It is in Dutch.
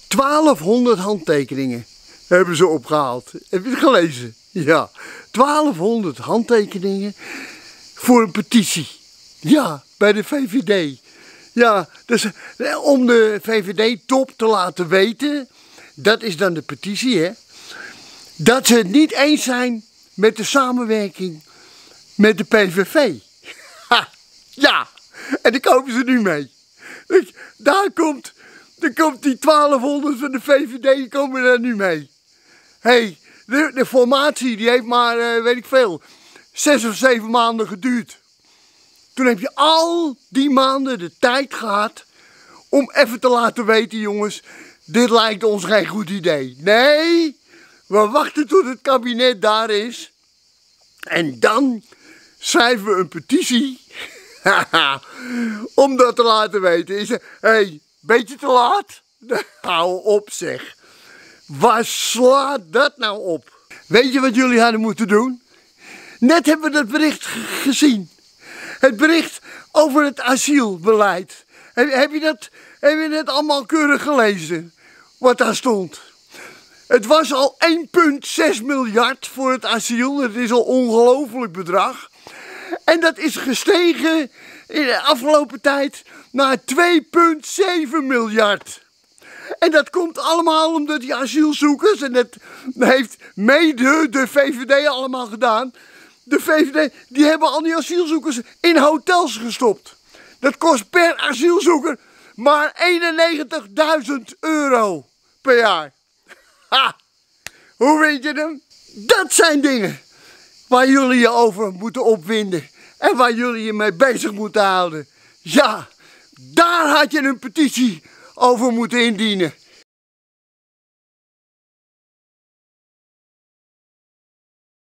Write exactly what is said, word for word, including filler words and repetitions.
twaalfhonderd handtekeningen hebben ze opgehaald. Heb je het gelezen? Ja, twaalfhonderd handtekeningen voor een petitie. Ja, bij de V V D. Ja, dus om de V V D-top te laten weten, dat is dan de petitie, hè, dat ze het niet eens zijn met de samenwerking met de P V V. Ha, ja, en daar komen ze nu mee. Daar komt, daar komt die twaalfhonderd van de V V D, die komen daar nu mee. Hé, hey, de, de formatie die heeft maar, uh, weet ik veel, zes of zeven maanden geduurd. Toen heb je al die maanden de tijd gehad om even te laten weten, jongens, dit lijkt ons geen goed idee. Nee, we wachten tot het kabinet daar is en dan schrijven we een petitie om dat te laten weten. Is het, hé, hey, beetje te laat? Hou op zeg. Waar slaat dat nou op? Weet je wat jullie hadden moeten doen? Net hebben we dat bericht gezien. Het bericht over het asielbeleid. Heb, heb, je dat, heb je dat allemaal keurig gelezen? Wat daar stond. Het was al één komma zes miljard voor het asiel. Dat is al een ongelooflijk bedrag. En dat is gestegen in de afgelopen tijd naar twee komma zeven miljard. En dat komt allemaal omdat die asielzoekers, en dat heeft mede de V V D allemaal gedaan. De V V D, die hebben al die asielzoekers in hotels gestopt. Dat kost per asielzoeker maar eenennegentigduizend euro per jaar. Ha! Hoe weet je hem? Dat zijn dingen waar jullie je over moeten opwinden. En waar jullie je mee bezig moeten houden. Ja, daar had je een petitie over moeten indienen.